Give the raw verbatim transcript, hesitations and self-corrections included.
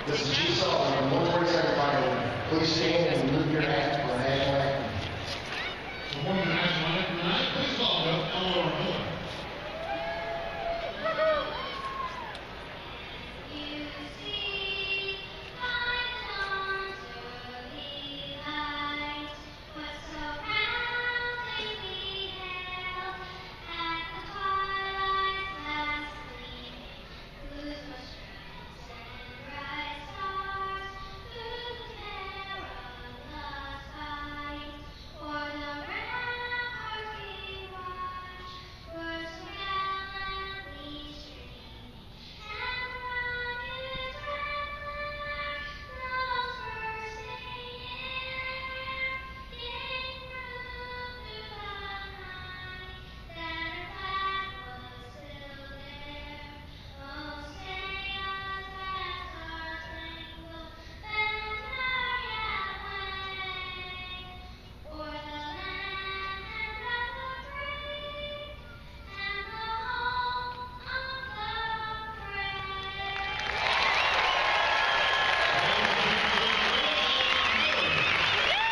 This is Chief Sullivan, military secretary. Please stand and remove your hat for the national anthem.